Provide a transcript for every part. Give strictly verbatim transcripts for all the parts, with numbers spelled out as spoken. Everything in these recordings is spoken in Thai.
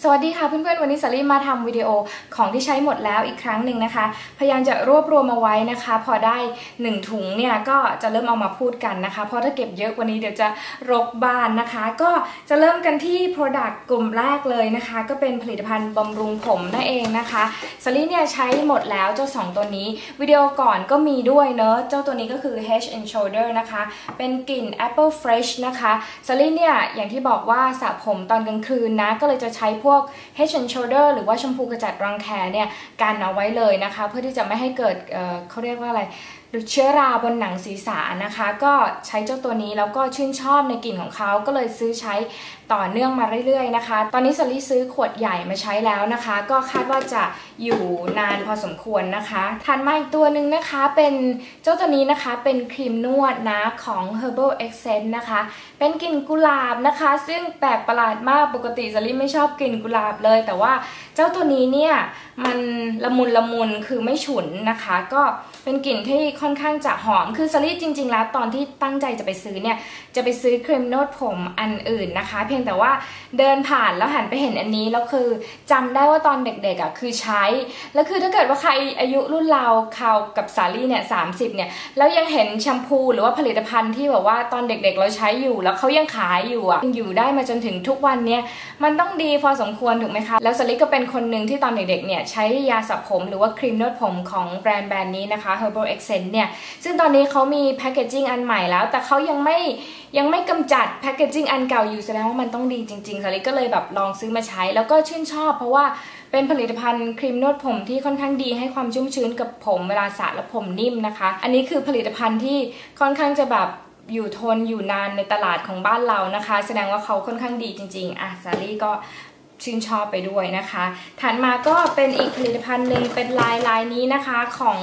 สวัสดีค่ะเพื่อนๆวันนี้สาลี่มาทำวิดีโอของที่ใช้หมดแล้วอีกครั้งหนึ่งนะคะพยายามจะรวบรวมมาไว้นะคะพอได้หนึ่งถุงเนี่ยก็จะเริ่มเอามาพูดกันนะคะเพราะถ้าเก็บเยอะกว่านี้เดี๋ยวจะรกบ้านนะคะก็จะเริ่มกันที่ Product กลุ่มแรกเลยนะคะก็เป็นผลิตภัณฑ์บำรุงผมนั่นเองนะคะสาลี่เนี่ยใช้หมดแล้วเจ้าสองตัวนี้วิดีโอก่อนก็มีด้วยเนอะเจ้าตัวนี้ก็คือ Head and Shoulder นะคะเป็นกลิ่น Apple Fresh นะคะสาลี่เนี่ยอย่างที่บอกว่าสระผมตอนกลางคืนนะก็เลยจะใช้พวก Head and Shoulder หรือว่าแชมพูกระจัดรังแคเนี่ยกันเอาไว้เลยนะคะเพื่อที่จะไม่ให้เกิด เอ่อ เขาเรียกว่าอะไรเชื้อราบนหนังศีรษะนะคะก็ใช้เจ้าตัวนี้แล้วก็ชื่นชอบในกลิ่นของเขาก็เลยซื้อใช้ต่อเนื่องมาเรื่อยๆนะคะตอนนี้สาลี่ซื้อขวดใหญ่มาใช้แล้วนะคะก็คาดว่าจะอยู่นานพอสมควรนะคะถัดมาอีกตัวหนึ่งนะคะเป็นเจ้าตัวนี้นะคะเป็นครีมนวดนะของ Herbal Essence นะคะเป็นกลิ่นกุหลาบนะคะซึ่งแปลกประหลาดมากปกติสาลี่ไม่ชอบกลิ่นกุหลาบเลยแต่ว่าเจ้าตัวนี้เนี่ยมันละมุนละมุนคือไม่ฉุนนะคะก็เป็นกลิ่นที่ค่อนข้างจะหอมคือสาลี่จริงๆแล้วตอนที่ตั้งใจจะไปซื้อเนี่ยจะไปซื้อครีมนวดผมอันอื่นนะคะเพียงแต่ว่าเดินผ่านแล้วหันไปเห็นอันนี้แล้วคือจำได้ว่าตอนเด็กๆอ่ะคือใช้แล้วคือถ้าเกิดว่าใครอายุรุ่นเราเขากับสาลี่เนี่ยสามสิบเนี่ยแล้วยังเห็นแชมพูหรือว่าผลิตภัณฑ์ที่แบบว่าตอนเด็กๆเราใช้อยู่แล้วเขายังขายอยู่อ่ะอยู่ได้มาจนถึงทุกวันเนี่ยมันต้องดีพอสมควรถูกไหมคะแล้วสาลี่ก็เป็นคนหนึ่งที่ตอนเด็กๆเนี่ยใช้ยาสระผมหรือว่าครีมนวดผมของแบรนด์แบรนด์นี้นะคะ Herbal Essence เนี่ยซึ่งตอนนี้เขามีแพคเกจจิ้งอันใหม่แล้วแต่เขายังไม่ยังไม่กำจัดแพคเกจจิ้งอันเก่าอยู่แสดงว่ามันต้องดีจริงๆสาลี่ก็เลยแบบลองซื้อมาใช้แล้วก็ชื่นชอบเพราะว่าเป็นผลิตภัณฑ์ครีมนวดผมที่ค่อนข้างดีให้ความชุ่มชื้นกับผมเวลาสระแล้วผมนิ่มนะคะอันนี้คือผลิตภัณฑ์ที่ค่อนข้างจะแบบอยู่ทนอยู่นานในตลาดของบ้านเรานะคะแสดงว่าเขาค่อนข้างดีจริงๆอ่ะสาลี่ก็ชื่นชอบไปด้วยนะคะถัดมาก็เป็นอีกผลิตภัณฑ์หนึ่งเป็นลายลายนี้นะคะของ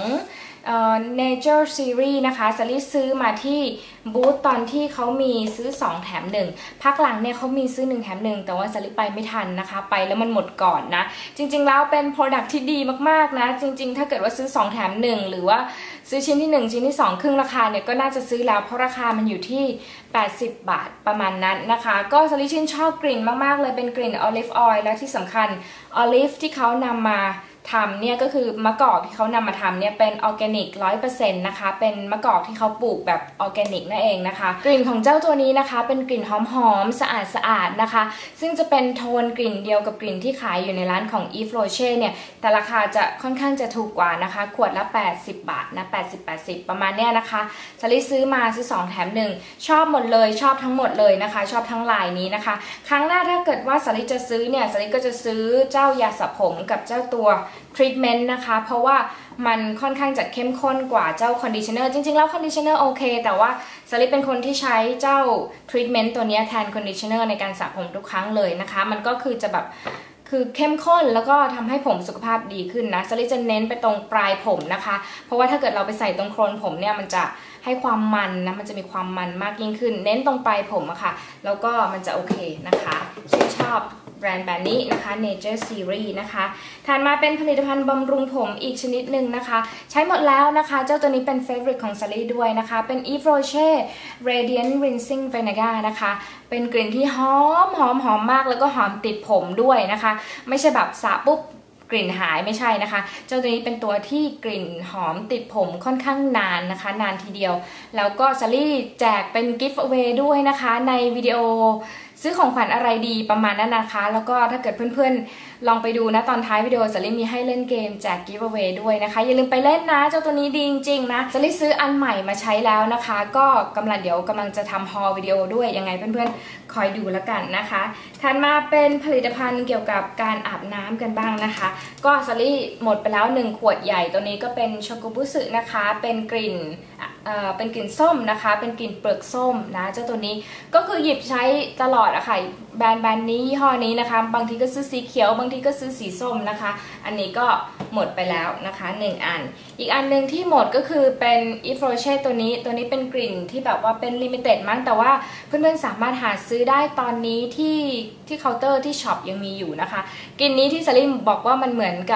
Nature Series นะคะสาลี่ซื้อมาที่บูธตอนที่เขามีซื้อสองแถมหนึ่งพักหลังเนี่ยเขามีซื้อหนึ่งแถมหนึ่งแต่ว่าสาลี่ไปไม่ทันนะคะไปแล้วมันหมดก่อนนะจริงๆแล้วเป็น Product ที่ดีมากๆนะจริงๆถ้าเกิดว่าซื้อสองแถมหนึ่งหรือว่าซื้อชิ้นที่หนึ่งชิ้นที่สองครึ่งราคาเนี่ยก็น่าจะซื้อแล้วเพราะราคามันอยู่ที่แปดสิบบาทประมาณนั้นนะคะก็สาลี่ชื่นชอบกลิ่นมากๆเลยเป็นกลิ่น Olive Oil และที่สำคัญ Olive ที่เขานำมาทำเนี่ยก็คือมะกอกที่เขานำมาทำเนี่ยเป็นออร์แกนิก ร้อยเปอร์เซ็นต์ นะคะเป็นมะกอกที่เขาปลูกแบบออร์แกนิกนั่นเองนะคะกลิ่นของเจ้าตัวนี้นะคะเป็นกลิ่นหอมๆสะอาดสะอาดนะคะซึ่งจะเป็นโทนกลิ่นเดียวกับกลิ่นที่ขายอยู่ในร้านของ Yves Rocher เนี่ยแต่ราคาจะค่อนข้างจะถูกกว่านะคะขวดละแปดสิบบาทนะแปดสิบ แปดสิบประมาณเนี้ยนะคะสาลี่ซื้อมาซื้อสองแถมหนึ่งชอบหมดเลยชอบทั้งหมดเลยนะคะชอบทั้งลายนี้นะคะครั้งหน้าถ้าเกิดว่าสาลี่จะซื้อเนี่ยสาลี่ก็จะซื้อเจ้ายาสระผมกับเจ้าตัวทรีทเมนต์นะคะเพราะว่ามันค่อนข้างจะเข้มข้นกว่าเจ้าคอนดิชเนอร์จริงๆแล้วคอนดิชเนอร์โอเคแต่ว่าสาลี่เป็นคนที่ใช้เจ้าทรีทเมนต์ตัวนี้แทนคอนดิชเนอร์ในการสระผมทุกครั้งเลยนะคะมันก็คือจะแบบคือเข้มข้นแล้วก็ทำให้ผมสุขภาพดีขึ้นนะสาลี่จะเน้นไปตรงปลายผมนะคะเพราะว่าถ้าเกิดเราไปใส่ตรงโคนผมเนี่ยมันจะให้ความมันนะมันจะมีความมันมากยิ่งขึ้นเน้นตรงปลายผมอะค่ะแล้วก็มันจะโอเคนะคะชื่นชอบแบรนด์แบบนี้นะคะ Nature Series นะคะถัดมาเป็นผลิตภัณฑ์บำรุงผมอีกชนิดหนึ่งนะคะใช้หมดแล้วนะคะเจ้าตัวนี้เป็น favorite ของสาลี่ด้วยนะคะเป็น Yves Rocher Radiant Rinsing Vinegar นะคะเป็นกลิ่นที่หอมหอมหอมมากแล้วก็หอมติดผมด้วยนะคะไม่ใช่แบบสระปุ๊บกลิ่นหายไม่ใช่นะคะเจ้าตัวนี้เป็นตัวที่กลิ่นหอมติดผมค่อนข้างนานนะคะนานทีเดียวแล้วก็สาลี่แจกเป็น gift away ด้วยนะคะในวิดีโอซื้อของขวัญอะไรดีประมาณนั้นนะคะแล้วก็ถ้าเกิดเพื่อนๆลองไปดูนะตอนท้ายวิดีโอสาลี่มีให้เล่นเกมแจก gift away ด้วยนะคะอย่าลืมไปเล่นนะเจ้าตัวนี้ดีจริงๆนะสาลี่ซื้ออันใหม่มาใช้แล้วนะคะก็กำลังเดี๋ยวกำลังจะทำฮอลวิดีโอด้วยยังไงเพื่อนๆคอยดูแล้วกันนะคะถัดมาเป็นผลิตภัณฑ์เกี่ยวกับการอาบน้ำกันบ้างนะคะก็สาลี่หมดไปแล้วหนึ่งขวดใหญ่ตัวนี้ก็เป็นช็อกโกบุสึนะคะเป็นกลิ่นเอ่อเป็นกลิ่นส้มนะคะเป็นกลิ่นเปลือกส้มนะเจ้าตัวนี้ก็คือหยิบใช้ตลอดอะค่ะแบรนด์แบรนด์นี้ยี่ห้อนี้นะคะบางทีก็ซื้อสีเขียวบางทีก็ซื้อสีส้มนะคะอันนี้ก็หมดไปแล้วนะคะหนึ่งอันอีกอันหนึ่งที่หมดก็คือเป็น Yves Rocher ตัวนี้ตัวนี้เป็นกลิ่นที่แบบว่าเป็นลิมิเต็ดมั้งแต่ว่าเพื่อนๆสามารถหาซื้อได้ตอนนี้ที่ที่เคาน์เตอร์ที่ช็อปยังมีอยู่นะคะกลิ่นนี้ที่สาลี่บอกว่ามันเหมือนกับ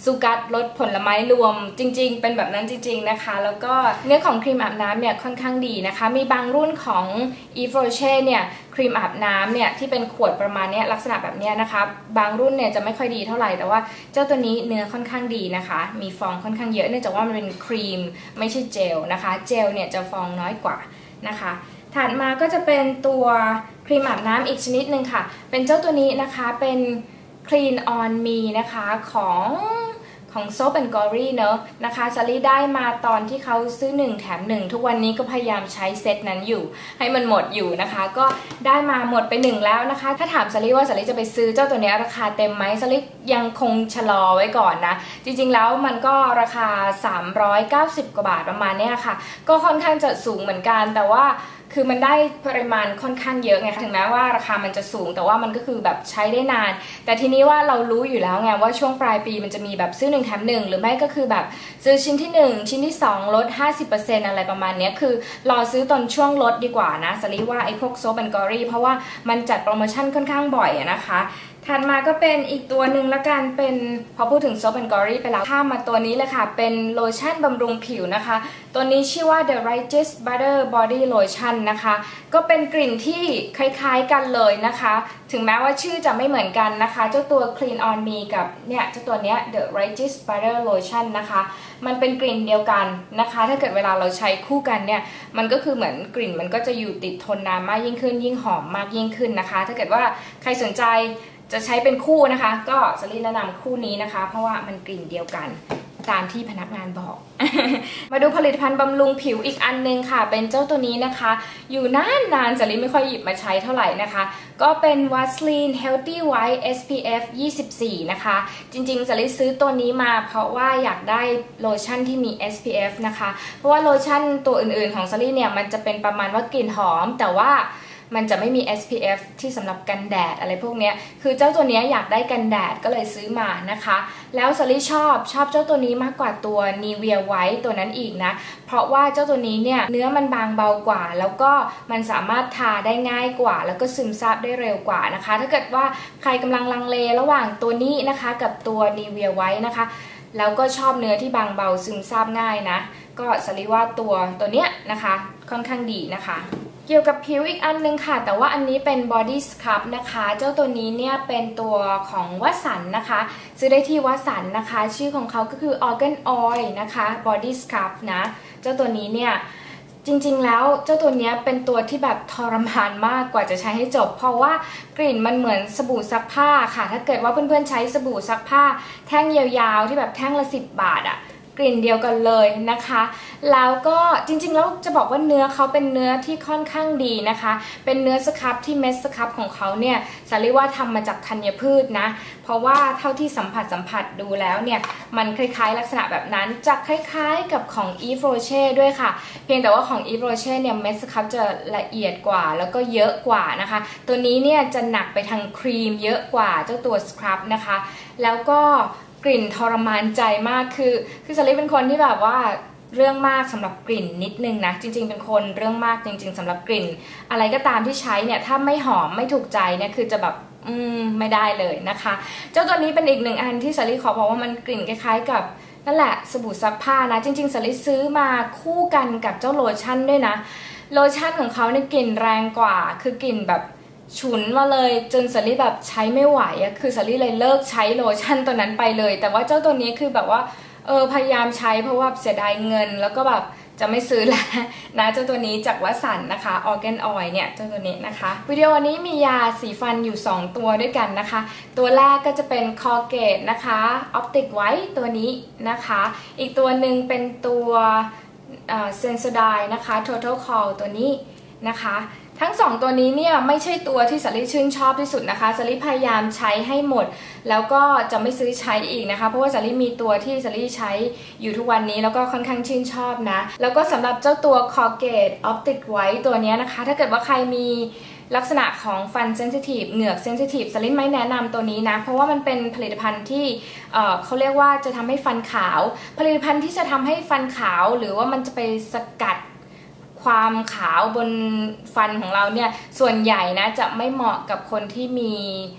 ซูกัสรสผลไม้รวมจริงๆเป็นแบบนั้นจริงๆนะคะแล้วก็เนื้อของครีมอาบน้ำเนี่ยค่อนข้างดีนะคะมีบางรุ่นของ Yves Rocher เนี่ยครีมอาบน้ำเนี่ยที่เป็นขวดประมาณนี้ลักษณะแบบนี้นะคะบางรุ่นเนี่ยจะไม่ค่อยดีเท่าไหร่แต่ว่าเจ้าตัวนี้เนื้อค่อนข้างดีนะคะมีฟองค่อนข้างเยอะเนื่องจากว่ามันเป็นครีมไม่ใช่เจลนะคะเจลเนี่ยจะฟองน้อยกว่านะคะถัดมาก็จะเป็นตัวครีมอาบน้ำอีกชนิดหนึ่งค่ะเป็นเจ้าตัวนี้นะคะเป็น Clean on Me นะคะของของ Soap and Glory เนอะนะคะซารี่ได้มาตอนที่เขาซื้อหนึ่งแถมหนึ่งทุกวันนี้ก็พยายามใช้เซตนั้นอยู่ให้มันหมดอยู่นะคะก็ได้มาหมดไปหนึ่งแล้วนะคะถ้าถามซารี่ว่าซารี่จะไปซื้อเจ้าตัวนี้ราคาเต็มไหมซารี่ยังคงชะลอไว้ก่อนนะจริงๆแล้วมันก็ราคาสามร้อยเก้าสิบกว่าบาทประมาณนี้ค่ะก็ค่อนข้างจะสูงเหมือนกันแต่ว่าคือมันได้ปริมาณค่อนข้างเยอะไงถึงแม้ว่าราคามันจะสูงแต่ว่ามันก็คือแบบใช้ได้นานแต่ทีนี้ว่าเรารู้อยู่แล้วไงว่าช่วงปลายปีมันจะมีแบบซื้อหนึ่งแถมหนึ่งหรือไม่ก็คือแบบซื้อชิ้นที่หนึ่งชิ้นที่สองลด ห้าสิบเปอร์เซ็นต์ อะไรประมาณนี้คือรอซื้อตอนช่วงลดดีกว่านะสลีว่าไอ้พวก Soap and Glory เพราะว่ามันจัดโปรโมชั่นค่อนข้างบ่อยนะคะถัดมาก็เป็นอีกตัวหนึ่งละกันเป็นพอพูดถึง Soap and Glory ไปแล้วข้ามมาตัวนี้เลยค่ะเป็นโลชั่นบำรุงผิวนะคะตัวนี้ชื่อว่า The Righteous Butter Body Lotion นะคะก็เป็นกลิ่นที่คล้ายๆกันเลยนะคะถึงแม้ว่าชื่อจะไม่เหมือนกันนะคะเจ้าตัว Clean on Me กับเนี่ยเจ้าตัวเนี้ย The Righteous Butter Lotion นะคะมันเป็นกลิ่นเดียวกันนะคะถ้าเกิดเวลาเราใช้คู่กันเนี่ยมันก็คือเหมือนกลิ่นมันก็จะอยู่ติดทนนานมากยิ่งขึ้นยิ่งหอมมากยิ่งขึ้นนะคะถ้าเกิดว่าใครสนใจจะใช้เป็นคู่นะคะก็สลีแนะนำคู่นี้นะคะเพราะว่ามันกลิ่นเดียวกันตามที่พนักงานบอก มาดูผลิตภัณฑ์บำรุงผิวอีกอันนึงค่ะเป็นเจ้าตัวนี้นะคะอยู่นานนานสลีไม่ค่อยหยิบมาใช้เท่าไหร่นะคะก็เป็น Vaseline Healthy White เอส พี เอฟ ยี่สิบสี่นะคะจริงๆสลีซื้อตัวนี้มาเพราะว่าอยากได้โลชั่นที่มี เอส พี เอฟ นะคะเพราะว่าโลชั่นตัวอื่นๆของสลีเนี่ยมันจะเป็นประมาณว่ากลิ่นหอมแต่ว่ามันจะไม่มี เอส พี เอฟ ที่สำหรับกันแดดอะไรพวกนี้คือเจ้าตัวนี้อยากได้กันแดดก็เลยซื้อมานะคะแล้วซารี่ชอบชอบเจ้าตัวนี้มากกว่าตัว Nivea White ตัวนั้นอีกนะเพราะว่าเจ้าตัวนี้เนี่ยเนื้อมันบางเบากว่าแล้วก็มันสามารถทาได้ง่ายกว่าแล้วก็ซึมซาบได้เร็วกว่านะคะถ้าเกิดว่าใครกำลังลังเลระหว่างตัวนี้นะคะกับตัว Nivea White นะคะแล้วก็ชอบเนื้อที่บางเบาซึมซาบง่ายนะก็สารี่ว่าตัวตัวเนี้ยนะคะค่อนข้างดีนะคะเกี่ยวกับผิวอีกอันนึงค่ะแต่ว่าอันนี้เป็น body scrub นะคะเจ้าตัวนี้เนี่ยเป็นตัวของวัสันนะคะซื้อได้ที่วัสันนะคะชื่อของเขาก็คือ Organ Oil นะคะ body scrub นะเจ้าตัวนี้เนี่ยจริงๆแล้วเจ้าตัวนี้เป็นตัวที่แบบทรมานมากกว่าจะใช้ให้จบเพราะว่ากลิ่นมันเหมือนสบู่ซักผ้าค่ะถ้าเกิดว่าเพื่อนๆใช้สบู่ซักผ้าแท่งยาวๆที่แบบแท่งละสิบบาทอะกลิ่นเดียวกันเลยนะคะแล้วก็จริงๆแล้วจะบอกว่าเนื้อเขาเป็นเนื้อที่ค่อนข้างดีนะคะเป็นเนื้อสครับที่เม็ดสครับของเขาเนี่ยสารีว่าทำมาจากธัญพืชนะเพราะว่าเท่าที่สัมผัสสัมผัสดูแล้วเนี่ยมันคล้ายๆลักษณะแบบนั้นจะคล้ายๆกับของ Yves Rocher ด้วยค่ะเพียงแต่ว่าของ Yves Rocher เนี่ยเม็ดสครับจะละเอียดกว่าแล้วก็เยอะกว่านะคะตัวนี้เนี่ยจะหนักไปทางครีมเยอะกว่าเจ้าตัวสครับนะคะแล้วก็กลิ่นทรมานใจมากคือคือสลีเป็นคนที่แบบว่าเรื่องมากสำหรับกลิ่นนิดนึงนะจริงๆเป็นคนเรื่องมากจริงๆสำหรับกลิ่นอะไรก็ตามที่ใช้เนี่ยถ้าไม่หอมไม่ถูกใจเนี่ยคือจะแบบอืมไม่ได้เลยนะคะเจ้าตัวนี้เป็นอีกหนึ่งอันที่สลีขอบอกว่ามันกลิ่นคล้ายๆกับนั่นแหละสบู่ซักผ้านะจริงๆสลีซื้อมาคู่กันกับเจ้าโลชั่นด้วยนะโลชั่นของเขาเนี่ยกลิ่นแรงกว่าคือกลิ่นแบบฉุนมาเลยจนสาลี่แบบใช้ไม่ไหวอะคือสาลี่เลยเลิกใช้โลชั่นตัวนั้นไปเลยแต่ว่าเจ้าตัวนี้คือแบบว่าเออพยายามใช้เพราะว่าเสียดายเงินแล้วก็แบบจะไม่ซื้อแล้วนะเจ้าตัวนี้จากวัสันนะคะ Organ Oil เนี่ยเจ้าตัวนี้นะคะวิดีโอนี้มียาสีฟันอยู่สองตัวด้วยกันนะคะตัวแรกก็จะเป็น Colgate นะคะ Optic White ตัวนี้นะคะอีกตัวหนึ่งเป็นตัวเอ่อ Sensodyne นะคะ Total Call ตัวนี้นะคะทั้งสองตัวนี้เนี่ยไม่ใช่ตัวที่สาลี่ชื่นชอบที่สุดนะคะสาลี่พยายามใช้ให้หมดแล้วก็จะไม่ซื้อใช้อีกนะคะเพราะว่าสาลี่มีตัวที่สาลี่ใช้อยู่ทุกวันนี้แล้วก็ค่อนข้างชื่นชอบนะแล้วก็สำหรับเจ้าตัว Colgate Optic White ตัวนี้นะคะถ้าเกิดว่าใครมีลักษณะของฟันเซนซิทีฟเหงือกเซนซิทีฟสาลี่ไม่แนะนำตัวนี้นะเพราะว่ามันเป็นผลิตภัณฑ์ที่เอ่อเขาเรียกว่าจะทำให้ฟันขาวผลิตภัณฑ์ที่จะทำให้ฟันขาวหรือว่ามันจะไปสกัดความขาวบนฟันของเราเนี่ยส่วนใหญ่นะจะไม่เหมาะกับคนที่มี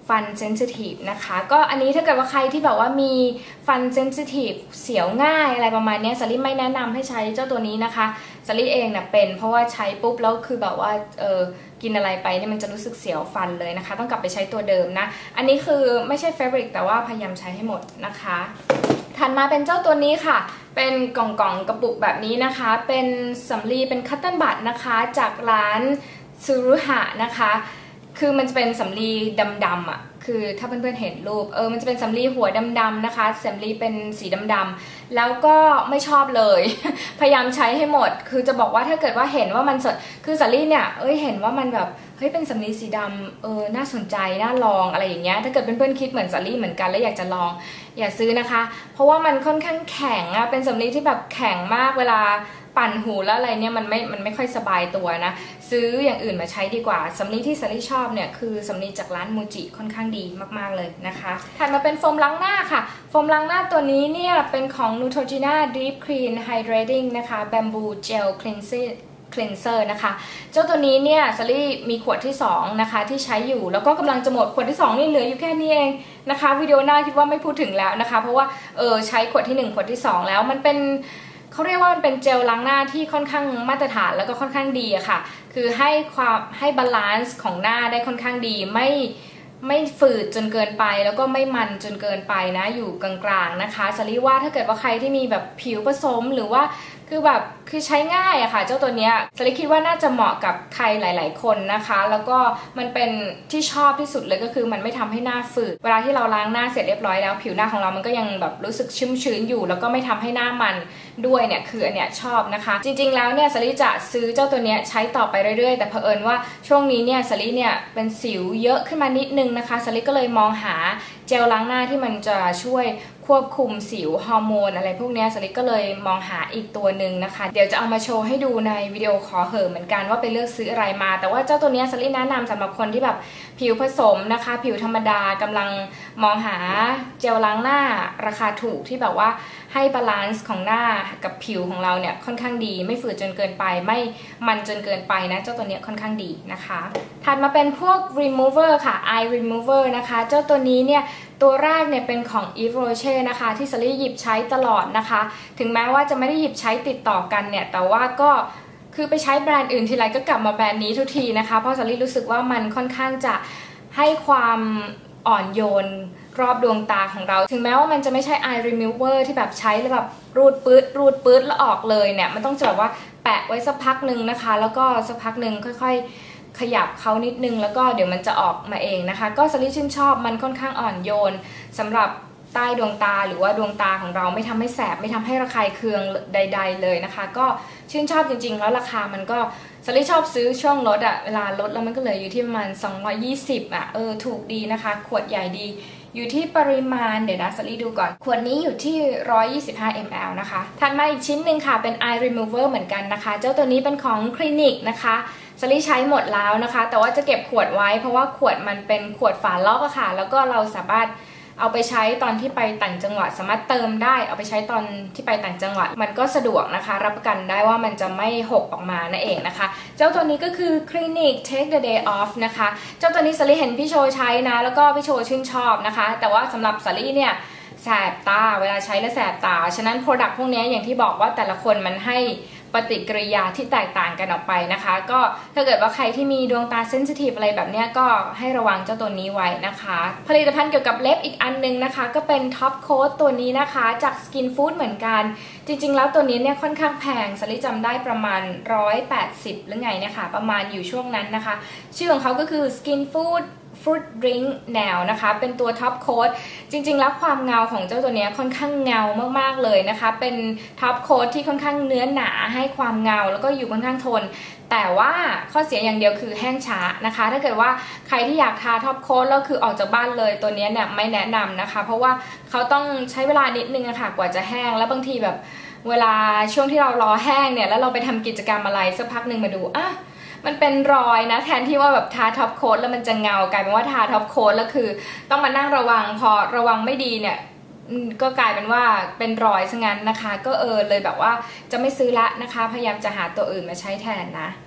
ฟันเซนซิทีฟนะคะก็อันนี้ถ้าเกิดว่าใครที่แบบว่ามีฟันเซนซิทีฟเสียวง่ายอะไรประมาณนี้สลิไม่แนะนำให้ใช้เจ้าตัวนี้นะคะสลิเองเนี่ยเป็นเพราะว่าใช้ปุ๊บแล้วคือแบบว่าเออกินอะไรไปเนี่ยมันจะรู้สึกเสียวฟันเลยนะคะต้องกลับไปใช้ตัวเดิมนะอันนี้คือไม่ใช่เฟเวอริตแต่ว่าพยายามใช้ให้หมดนะคะถัดมาเป็นเจ้าตัวนี้ค่ะเป็นกล่องๆกระปุกแบบนี้นะคะเป็นสำลีเป็นคัตเติ้ลบัดนะคะจากร้านซูรุหะนะคะคือมันจะเป็นสำลีดำๆอ่ะคือถ้าเพื่อนๆเห็นรูปเออมันจะเป็นสำลีหัวดำๆนะคะสำลีเป็นสีดำๆแล้วก็ไม่ชอบเลย พยายามใช้ให้หมดคือจะบอกว่าถ้าเกิดว่าเห็นว่ามันสดคือสำลีเนี่ยเอ้ยเห็นว่ามันแบบเฮ้ยเป็นสำลีสีดำเออน่าสนใจน่าลองอะไรอย่างเงี้ยถ้าเกิดเพื่อนๆคิดเหมือนสำลีเหมือนกันแล้วอยากจะลองอย่าซื้อนะคะเพราะว่ามันค่อนข้างแข็งอะเป็นสำลีที่แบบแข็งมากเวลาปั่นหูแล้วอะไรเนี่ยมันไม่มันไม่ค่อยสบายตัวนะซื้ออย่างอื่นมาใช้ดีกว่าสำลีที่สลิชอบเนี่ยคือสำลีจากร้านมูจิค่อนข้างดีมากๆเลยนะคะถัดมาเป็นโฟมล้างหน้าค่ะโฟมล้างหน้าตัวนี้เนี่ยเป็นของ Neutrogena Deep Clean Hydrating นะคะ Bamboo Gel Cleansing Cleanser นะคะเจ้าตัวนี้เนี่ยสลี่มีขวดที่สองนะคะที่ใช้อยู่แล้วก็กำลังจะหมดขวดที่สองนี่เหลืออยู่แค่นี้เองนะคะวิดีโอหน้าคิดว่าไม่พูดถึงแล้วนะคะเพราะว่าเออใช้ขวดที่หนึ่งขวดที่สองแล้วมันเป็นเขาเรียกว่ามันเป็นเจลล้างหน้าที่ค่อนข้างมาตรฐานแล้วก็ค่อนข้างดีอะค่ะคือให้ความให้บาลานซ์ของหน้าได้ค่อนข้างดีไม่ไม่ฝืดจนเกินไปแล้วก็ไม่มันจนเกินไปนะอยู่กลางๆนะคะสลี่ว่าถ้าเกิดว่าใครที่มีแบบผิวผสมหรือว่าคือแบบคือใช้ง่ายอะค่ะเจ้าตัวเนี้ยสลิคิดว่าน่าจะเหมาะกับใครหลายๆคนนะคะแล้วก็มันเป็นที่ชอบที่สุดเลยก็คือมันไม่ทำให้หน้าฝืดเวลาที่เราล้างหน้าเสร็จเรียบร้อยแล้วผิวหน้าของเรามันก็ยังแบบรู้สึกชุ่มชื้นอยู่แล้วก็ไม่ทำให้หน้ามันด้วยเนี่ยคืออันเนี้ยชอบนะคะจริงๆแล้วเนี่ยสลิจะซื้อเจ้าตัวเนี้ยใช้ต่อไปเรื่อยๆแต่เผอิญว่าช่วงนี้เนี่ยสลิเนี่ยเป็นสิวเยอะขึ้นมานิดนึงนะคะสลิก็เลยมองหาเจลล้างหน้าที่มันจะช่วยควบคุมสิวฮอร์โมนอะไรพวกนี้สลิก็เลยมองหาอีกตัวหนึ่งนะคะเดี๋ยวจะเอามาโชว์ให้ดูในวิดีโอขอเหอะเหมือนกันว่าไปเลือกซื้ออะไรมาแต่ว่าเจ้าตัวนี้สลิแนะนำสำหรับคนที่แบบผิวผสมนะคะผิวธรรมดากำลังมองหาเจลล้างหน้าราคาถูกที่แบบว่าให้บาลานซ์ของหน้ากับผิวของเราเนี่ยค่อนข้างดีไม่ฝืดจนเกินไปไม่มันจนเกินไปนะเจ้าตัวนี้ค่อนข้างดีนะคะถัดมาเป็นพวก remover ค่ะ eye remover นะคะเจ้าตัวนี้เนี่ยตัวแรกเนี่ยเป็นของ Yves Rocher นะคะที่สลิหยิบใช้ตลอดนะคะถึงแม้ว่าจะไม่ได้หยิบใช้ติดต่อกันเนี่ยแต่ว่าก็คือไปใช้แบรนด์อื่นทีไรก็กลับมาแบรนด์นี้ทุกทีนะคะเพราะสลิรู้สึกว่ามันค่อนข้างจะให้ความอ่อนโยนรอบดวงตาของเราถึงแม้ว่ามันจะไม่ใช่ eye remover ที่แบบใช้แล้วแบบรูดปื๊ดรูดปื๊ดแล้วออกเลยเนี่ยมันต้องจะแบบว่าแปะไว้สักพักหนึ่งนะคะแล้วก็สักพักหนึ่งค่อยๆขยับเขานิดนึงแล้วก็เดี๋ยวมันจะออกมาเองนะคะก็สลิชื่นชอบมันค่อนข้างอ่อนโยนสำหรับใต้ดวงตาหรือว่าดวงตาของเราไม่ทำให้แสบไม่ทำให้ระคายเคืองใดๆเลยนะคะก็ชื่นชอบจริงๆแล้วราคามันก็สลิชอบซื้อช่วงลดอะเวลาลดแล้วมันก็เหลืออยู่ที่ประมาณสองร้อยยี่สิบอะเออถูกดีนะคะขวดใหญ่ดีอยู่ที่ปริมาณเดี๋ยวนะสลิดูก่อนขวดนี้อยู่ที่หนึ่งร้อยยี่สิบห้ามิลลิลิตร นะคะถัดมาอีกชิ้นหนึ่งค่ะเป็น eye remover เหมือนกันนะคะเจ้าตัวนี้เป็นของคลินิกนะคะสลิใช้หมดแล้วนะคะแต่ว่าจะเก็บขวดไว้เพราะว่าขวดมันเป็นขวดฝาล็อกอะค่ะแล้วก็เราสามารถเอาไปใช้ตอนที่ไปต่างจังหวัดสามารถเติมได้เอาไปใช้ตอนที่ไปต่างจังหวัดมันก็สะดวกนะคะรับประกันได้ว่ามันจะไม่หกออกมานั่นเองนะคะเจ้าตัวนี้ก็คือ Clinique Take the Day Off นะคะเจ้าตัวนี้สลิเห็นพี่โชใช้นะแล้วก็พี่โชชื่นชอบนะคะแต่ว่าสำหรับสลิเนี่ยแสบตาเวลาใช้แล้วแสบตาฉะนั้น Product พวกนี้อย่างที่บอกว่าแต่ละคนมันให้ปฏิกิริยาที่แตกต่างกันออกไปนะคะก็ถ้าเกิดว่าใครที่มีดวงตาเซนซิทีฟอะไรแบบนี้ก็ให้ระวังเจ้าตัวนี้ไว้นะคะผลิตภัณฑ์เกี่ยวกับเล็บอีกอันนึงนะคะก็เป็นท็อปโค้ดตัวนี้นะคะจาก Skin Food เหมือนกันจริงๆแล้วตัวนี้เนี่ยค่อนข้างแพงสลิจำได้ประมาณหนึ่งร้อยแปดสิบหรือไงนะคะประมาณอยู่ช่วงนั้นนะคะชื่อของเขาก็คือ Skin Food Fruit Drink Nail นะคะเป็นตัวท็อปโค้ดจริงๆแล้วความเงาของเจ้าตัวนี้ค่อนข้างเงามากๆเลยนะคะเป็นท็อปโค้ดที่ค่อนข้างเนื้อหนาให้ความเงาแล้วก็อยู่ค่อนข้างทนแต่ว่าข้อเสียอย่างเดียวคือแห้งช้านะคะถ้าเกิดว่าใครที่อยากทาท็อปโค้ดแล้วคือออกจากบ้านเลยตัวนี้เนี่ยไม่แนะนำนะคะเพราะว่าเขาต้องใช้เวลานิดนึงอะค่ะกว่าจะแห้งแล้วบางทีแบบเวลาช่วงที่เรารอแห้งเนี่ยแล้วเราไปทำกิจกรรมอะไรสักพักหนึ่งมาดูอ่ะมันเป็นรอยนะแทนที่ว่าแบบทาท็อปโค้ดแล้วมันจะเงากลายเป็นว่าทาท็อปโค้ดแล้วคือต้องมานั่งระวังพอระวังไม่ดีเนี่ยก็กลายเป็นว่าเป็นรอยซะงั้นนะคะก็เออเลยแบบว่าจะไม่ซื้อละนะคะพยายามจะหาตัวอื่นมาใช้แทนนะ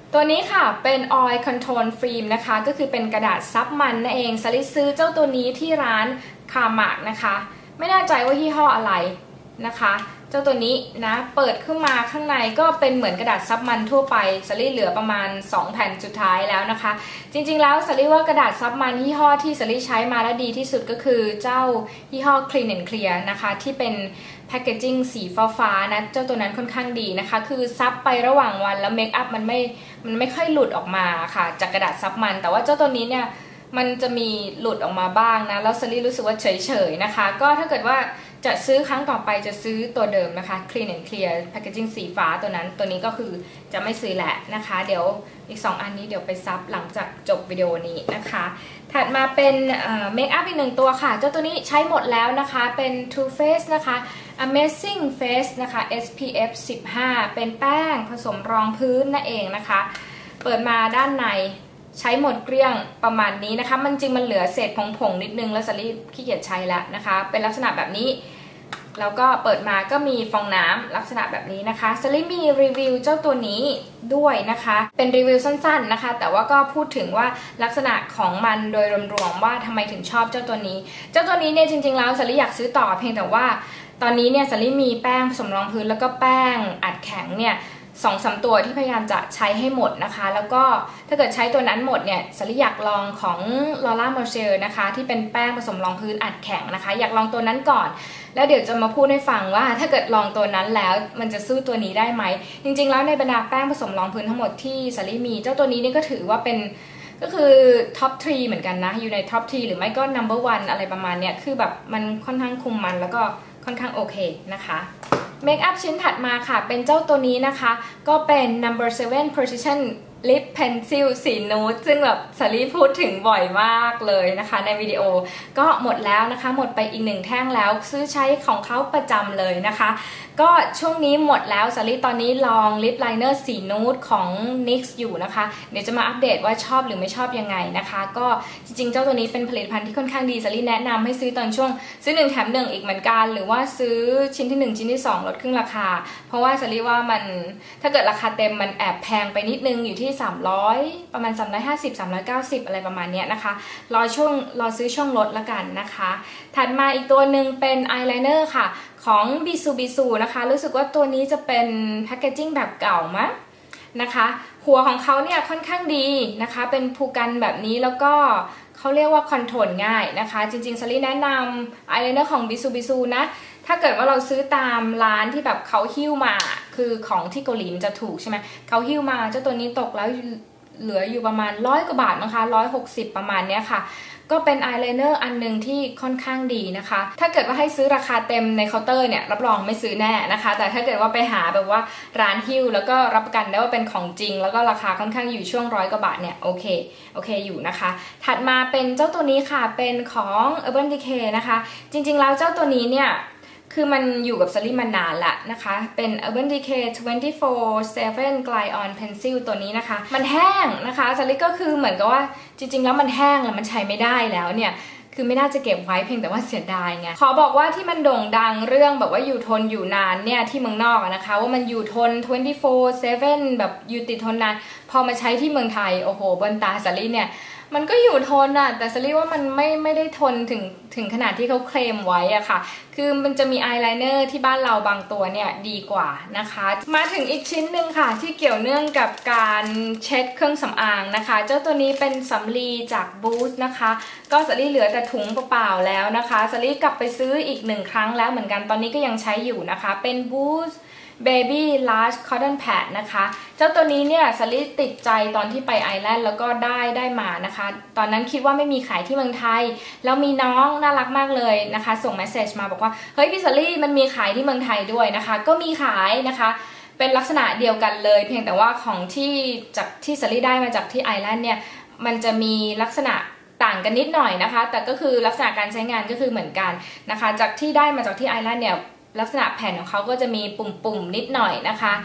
ตัวนี้ค่ะเป็น Oil Control Film นะคะก็คือเป็นกระดาษซับมันนั่นเองสลิดซื้อเจ้าตัวนี้ที่ร้านคามาร์กนะคะไม่แน่ใจว่ายี่ห้ออะไรนะคะเจ้าตัวนี้นะเปิดขึ้นมาข้างในก็เป็นเหมือนกระดาษซับมันทั่วไปสลิดเหลือประมาณสองแผ่นสุดท้ายแล้วนะคะจริงๆแล้วสลิดว่ากระดาษซับมันยี่ห้อที่สลิดใช้มาแล้วดีที่สุดก็คือเจ้ายี่ห้อ Clean and Clear นะคะที่เป็นแพคเกจิ้งสีฟ้าๆนะเจ้าตัวนั้นค่อนข้างดีนะคะคือซับไประหว่างวันแล้วเมคอัพมันไม่มันไม่ค่อยหลุดออกมาค่ะจากกระดาษซับมันแต่ว่าเจ้าตัวนี้เนี่ยมันจะมีหลุดออกมาบ้างนะแล้วสลิดรู้สึกว่าเฉยๆนะคะก็ถ้าเกิดว่าจะซื้อครั้งต่อไปจะซื้อตัวเดิมนะคะ Clean and Clear Packaging สีฟ้าตัวนั้นตัวนี้ก็คือจะไม่ซื้อแหละนะคะเดี๋ยวอีกสองอันนี้เดี๋ยวไปซับหลังจากจบวิดีโอนี้นะคะถัดมาเป็นเมคอัพอีกหนึ่งตัวค่ะเจ้าตัวนี้ใช้หมดแล้วนะคะเป็น Too Faced นะคะ Amazing Face นะคะ เอส พี เอฟ สิบห้าเป็นแป้งผสมรองพื้นนั่นเองนะคะเปิดมาด้านในใช้หมดเกลี้ยงประมาณนี้นะคะมันจริงมันเหลือเศษผงๆนิดนึงแล้วสลิปขี้เกียจใช้แล้วนะคะเป็นลักษณะแบบนี้แล้วก็เปิดมาก็มีฟองน้ำลักษณะแบบนี้นะคะสลิปมีรีวิวเจ้าตัวนี้ด้วยนะคะเป็นรีวิวสั้นๆนะคะแต่ว่าก็พูดถึงว่าลักษณะของมันโดยรวมๆว่าทำไมถึงชอบเจ้าตัวนี้เจ้าตัวนี้เนี่ยจริงๆแล้วสลิปอยากซื้อต่อเพียงแต่ว่าตอนนี้เนี่ยสลิปมีแป้งผสมรองพื้นแล้วก็แป้งอัดแข็งเนี่ยสองสามตัวที่พยายามจะใช้ให้หมดนะคะแล้วก็ถ้าเกิดใช้ตัวนั้นหมดเนี่ยสลิอยากลองของ Laura Mercier นะคะที่เป็นแป้งผสมรองพื้นอัดแข็งนะคะอยากลองตัวนั้นก่อนแล้วเดี๋ยวจะมาพูดให้ฟังว่าถ้าเกิดลองตัวนั้นแล้วมันจะสู้ตัวนี้ได้ไหมจริงๆแล้วในบรรดาแป้งผสมรองพื้นทั้งหมดที่สลิมีเจ้าตัวนี้นี่ก็ถือว่าเป็นก็คือท็อปทรีเหมือนกันนะอยู่ในท็อปทรีหรือไม่ก็ นัมเบอร์วัน อะไรประมาณเนี้ยคือแบบมันค่อนข้างคุมมันแล้วก็ค่อนข้างโอเคนะคะเมคอัพชิ้นถัดมาค่ะเป็นเจ้าตัวนี้นะคะก็เป็น นัมเบอร์ เซเว่น Precision Lip Pencil สีนูดซึ่งแบบสลีพูดถึงบ่อยมากเลยนะคะในวิดีโอก็หมดแล้วนะคะหมดไปอีกหนึ่งแท่งแล้วซื้อใช้ของเขาประจำเลยนะคะก็ช่วงนี้หมดแล้วสลีตอนนี้ลองลิปไลเนอร์สีนูดของ นิกซ์ อยู่นะคะเดี๋ยวจะมาอัปเดตว่าชอบหรือไม่ชอบยังไงนะคะก็จริงๆเจ้าตัวนี้เป็นผลิตภัณฑ์ที่ค่อนข้างดีสลีแนะนำให้ซื้อตอนช่วงซื้อหนึ่งแถมหนึ่งอีกเหมือนกันหรือว่าซื้อชิ้นที่หนึ่งชิ้นที่สองลดครึ่งราคาเพราะว่าสลีว่ามันถ้าเกิดราคาเต็มมันแอบแพงไปนิดนึงอยู่ที่สามร้อยประมาณสามร้อยห้าสิบ สามร้อยเก้าสิบอะไรประมาณนี้นะคะรอช่วงรอซื้อช่วงลดละกันนะคะถัดมาอีกตัวหนึ่งเป็นอายไลเนอร์ค่ะของ บิซู บิซู นะคะรู้สึกว่าตัวนี้จะเป็นแพคเกจิ้งแบบเก่ามั้ยนะคะหัวของเขาเนี่ยค่อนข้างดีนะคะเป็นภูกันแบบนี้แล้วก็เขาเรียกว่าคอนโทรลง่ายนะคะจริงๆสลีแนะนำอายไลเนอร์ของ บิซู บิซู นะถ้าเกิดว่าเราซื้อตามร้านที่แบบเขาหิ้วมาคือของที่เกาหลีมันจะถูกใช่ไหมเขาหิ้วมาเจ้าตัวนี้ตกแล้วเหลืออยู่ประมาณร้อยกว่าบาทนะคะร้อยหกสิบประมาณเนี้ยค่ะก็เป็นอายไลเนอร์อันนึงที่ค่อนข้างดีนะคะถ้าเกิดว่าให้ซื้อราคาเต็มในเคาน์เตอร์เนี่ยรับรองไม่ซื้อแน่นะคะแต่ถ้าเกิดว่าไปหาแบบว่าร้านหิ้วแล้วก็รับประกันได้ว่าเป็นของจริงแล้วก็ราคาค่อนข้างอยู่ช่วงร้อยกว่าบาทเนี่ยโอเคโอเคอยู่นะคะถัดมาเป็นเจ้าตัวนี้ค่ะเป็นของ Urban Decay นะคะจริงๆแล้วเจ้าตัวนี้เนี่ยคือมันอยู่กับสลีมานานละนะคะเป็น Urban Decay ทเวนตี้โฟร์ เซเว่น Glide On Pencil ตัวนี้นะคะมันแห้งนะคะสลีก็คือเหมือนกับว่าจริงๆแล้วมันแห้งแล้วมันใช้ไม่ได้แล้วเนี่ยคือไม่น่าจะเก็บไว้เพียงแต่ว่าเสียดายไงขอบอกว่าที่มันโด่งดังเรื่องแบบว่าอยู่ทนอยู่นานเนี่ยที่เมืองนอกนะคะว่ามันอยู่ทน ทเวนตี้โฟร์ เซเว่น แบบอยู่ติดทนนานพอมาใช้ที่เมืองไทยโอ้โหบนตาสลีเนี่ยมันก็อยู่ทนอะแต่สลีว่ามันไม่ไม่ได้ทนถึงถึงขนาดที่เขาเคลมไว้อะค่ะคือมันจะมีอายไลเนอร์ที่บ้านเราบางตัวเนี่ยดีกว่านะคะมาถึงอีกชิ้นหนึ่งค่ะที่เกี่ยวเนื่องกับการเช็ดเครื่องสำอางนะคะเจ้าตัวนี้เป็นสำลีจาก Boost นะคะก็สลีเหลือแต่ถุงเปล่าๆแล้วนะคะสลีกลับไปซื้ออีกหนึ่งครั้งแล้วเหมือนกันตอนนี้ก็ยังใช้อยู่นะคะเป็น Boost Baby Large Cotton Pad นะคะเจ้าตัวนี้เนี่ยสลิติดใจตอนที่ไปไอร์แลนด์แล้วก็ได้ได้มานะคะตอนนั้นคิดว่าไม่มีขายที่เมืองไทยแล้วมีน้องน่ารักมากเลยนะคะส่งเมสเซจมาบอกว่าเฮ้ยพี่สลี่มันมีขายที่เมืองไทยด้วยนะคะก็มีขายนะคะเป็นลักษณะเดียวกันเลยเพียงแต่ว่าของที่จากที่สลี่ได้มาจากที่ไอร์แลนด์เนี่ยมันจะมีลักษณะต่างกันนิดหน่อยนะคะแต่ก็คือลักษณะการใช้งานก็คือเหมือนกันนะคะจากที่ได้มาจากที่ไอร์แลนด์เนี่ยลักษณะแผ่นของเขาก็จะมีปุ่มๆนิดหน่อยนะคะค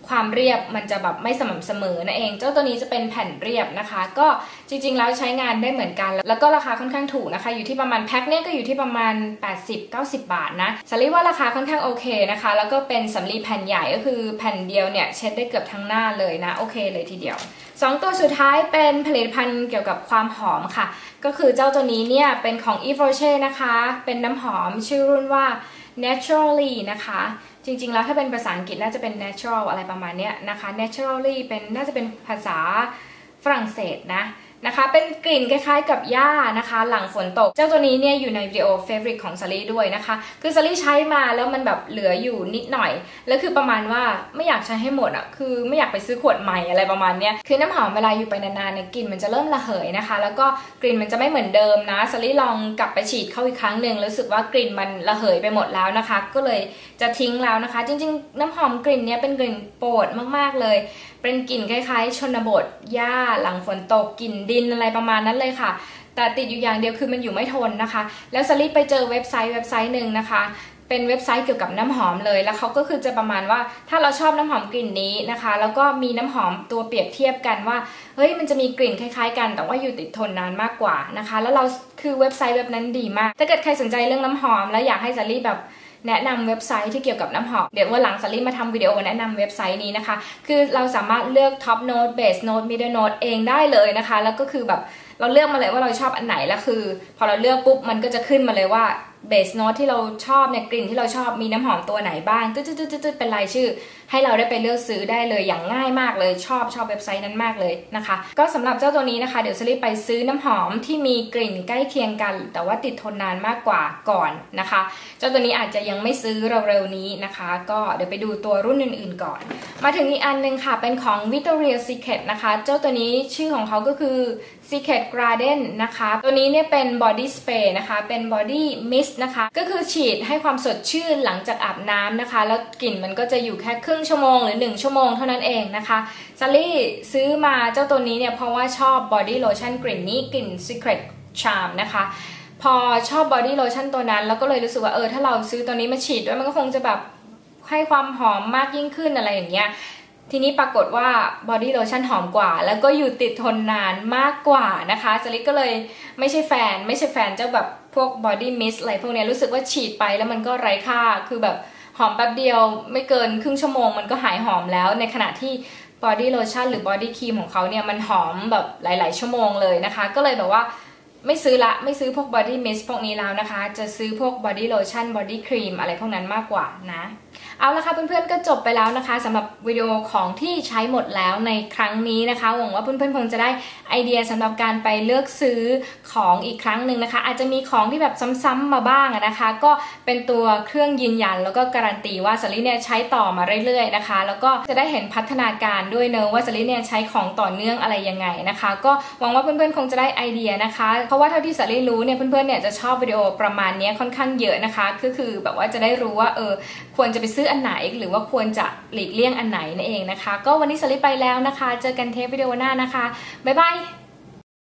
ความเรียบมันจะแบบไม่สม่ำเสมอนั่นเองเจ้าตัวนี้จะเป็นแผ่นเรียบนะคะก็จริงๆแล้วใช้งานได้เหมือนกันแล้วก็ราคาค่อนข้างถูกนะคะอยู่ที่ประมาณแพ็คเนี้ยก็อยู่ที่ประมาณ แปดสิบถึงเก้าสิบ บาทนะสลีว่าราคาค่อนข้างโอเคนะคะแล้วก็เป็นสำลีแผ่นใหญ่ก็คือแผ่นเดียวเนี่ยเช็ดได้เกือบทั้งหน้าเลยนะโอเคเลยทีเดียวสองตัวสุดท้ายเป็นผลิตภัณฑ์เกี่ยวกับความหอมค่ะก็คือเจ้าตัวนี้เนี่ยเป็นของ Yves Rocher นะคะเป็นน้ำหอมชื่อรุ่นว่า naturally นะคะจริงๆแล้วถ้าเป็นภาษาอังกฤษน่าจะเป็น natural อะไรประมาณนี้นะคะ naturally เป็นน่าจะเป็นภาษาฝรั่งเศสนะนะคะเป็นกลิ่นคล้ายๆกับหญ้านะคะหลังฝนตกเจ้าตัวนี้เนี่ยอยู่ในวิดีโอ favorite ของซารี่ด้วยนะคะคือซารี่ใช้มาแล้วมันแบบเหลืออยู่นิดหน่อยแล้วคือประมาณว่าไม่อยากใช้ให้หมดอ่ะคือไม่อยากไปซื้อขวดใหม่อะไรประมาณนี้คือน้ำหอมเวลาอยู่ไปนานๆเนี่ยกลิ่นมันจะเริ่มระเหยนะคะแล้วก็กลิ่นมันจะไม่เหมือนเดิมนะซารี่ลองกลับไปฉีดเข้าอีกครั้งหนึ่งรู้สึกว่ากลิ่นมันระเหยไปหมดแล้วนะคะก็เลยจะทิ้งแล้วนะคะจริงๆน้ำหอมกลิ่นนี้เป็นกลิ่นโปรดมากๆเลยเป็นกลิ่นคล้ายๆชนบทหญ้าหลังฝนตกกลิ่นดินอะไรประมาณนั้นเลยค่ะแต่ติดอยู่อย่างเดียวคือมันอยู่ไม่ทนนะคะแล้วซารี่ไปเจอเว็บไซต์เว็บไซต์หนึ่งนะคะเป็นเว็บไซต์เกี่ยวกับน้ำหอมเลยแล้วเขาก็คือจะประมาณว่าถ้าเราชอบน้ำหอมกลิ่นนี้นะคะแล้วก็มีน้ำหอมตัวเปรียบเทียบกันว่าเฮ้ยมันจะมีกลิ่นคล้ายๆกันแต่ว่าอยู่ติดทนนานมากกว่านะคะแล้วเราคือเว็บไซต์เว็บนั้นดีมากถ้าเกิดใครสนใจเรื่องน้ำหอมแล้วอยากให้ซารี่แบบแนะนำเว็บไซต์ที่เกี่ยวกับน้ำหอมเดี๋ยววันหลังซารี่มาทำวิดีโอแนะนำเว็บไซต์นี้นะคะคือเราสามารถเลือกท็อปโน้ตเบสโน้ตมิดเดิลโน้ตเองได้เลยนะคะแล้วก็คือแบบเราเลือกมาเลยว่าเราชอบอันไหนแล้วคือพอเราเลือกปุ๊บมันก็จะขึ้นมาเลยว่าเบสโน้ตที่เราชอบเนี่ยกลิ่นที่เราชอบมีน้ำหอมตัวไหนบ้างตึ๊ดๆๆๆเป็นรายชื่อให้เราได้ไปเลือกซื้อได้เลยอย่างง่ายมากเลยชอบชอบเว็บไซต์นั้นมากเลยนะคะก็สำหรับเจ้าตัวนี้นะคะเดี๋ยวซารี่ไปซื้อน้ำหอมที่มีกลิ่นใกล้เคียงกันแต่ว่าติดทนนานมากกว่าก่อนนะคะเจ้าตัวนี้อาจจะยังไม่ซื้อเร็วๆนี้นะคะก็เดี๋ยวไปดูตัวรุ่นอื่นๆก่อนมาถึงอีกอันนึงค่ะเป็นของ Victoria's Secret นะคะเจ้าตัวนี้ชื่อของเขาก็คือ Secret Garden นะคะตัวนี้เนี่ยเป็น body spray นะคะเป็น body mist นะคะก็คือฉีดให้ความสดชื่นหลังจากอาบน้ำนะคะแล้วกลิ่นมันก็จะอยู่แค่ครึ่งชั่วโมงหรือหนึ่งชั่วโมงเท่านั้นเองนะคะซารี่ซื้อมาเจ้าตัวนี้เนี่ยเพราะว่าชอบ body lotion กลิ่นนี้กลิ่น Secret Charm นะคะพอชอบ body lotion ตัวนั้นแล้วก็เลยรู้สึกว่าเออถ้าเราซื้อตัวนี้มาฉีดด้วยมันก็คงจะแบบให้ความหอมมากยิ่งขึ้นอะไรอย่างเงี้ยทีนี้ปรากฏว่า body lotion หอมกว่าแล้วก็อยู่ติดทนนานมากกว่านะคะซารี่ก็เลยไม่ใช่แฟนไม่ใช่แฟนเจ้าแบบพวก body mist อะไรพวกนี้รู้สึกว่าฉีดไปแล้วมันก็ไร้ค่าคือแบบหอมแป๊บเดียวไม่เกินครึ่งชั่วโมงมันก็หายหอมแล้วในขณะที่ body lotion หรือ body cream ของเขาเนี่ยมันหอมแบบหลายๆชั่วโมงเลยนะคะก็เลยแบบว่าไม่ซื้อละไม่ซื้อพวก body mist พวกนี้แล้วนะคะจะซื้อพวก body lotion body cream อะไรพวกนั้นมากกว่านะเอาละค่ะเพื่อนๆก็จบไปแล้วนะคะสำหรับวิดีโอของที่ใช้หมดแล้วในครั้งนี้นะคะหวังว่าเพื่อนๆคงจะได้ไอเดียสำหรับการไปเลือกซื้อของอีกครั้งหนึ่งนะคะอาจจะมีของที่แบบซ้ำๆมาบ้างนะคะก็เป็นตัวเครื่องยืนยันแล้วก็การันตีว่าซารี่เนี่ยใช้ต่อมาเรื่อยๆนะคะแล้วก็จะได้เห็นพัฒนาการด้วยเนอะว่าซารี่เนี่ยใช้ของต่อเนื่องอะไรยังไงนะคะก็หวังว่าเพื่อนๆคงจะได้ไอเดียนะคะเพราะว่าเท่าที่ซารี่รู้เนี่ยเพื่อนๆเนี่ยจะชอบวิดีโอประมาณนี้ค่อนข้างเยอะนะคะก็คือแบบว่าจะได้รู้ว่าเออควรจะไปซื้ออันไหนหรือว่าควรจะหลีกเลี่ยงอันไหนนั่นเองนะคะก็วันนี้ซารี่ไปแล้วนะคะเจอกันเทปวิดีโอหน้านะคะบ๊ายบาย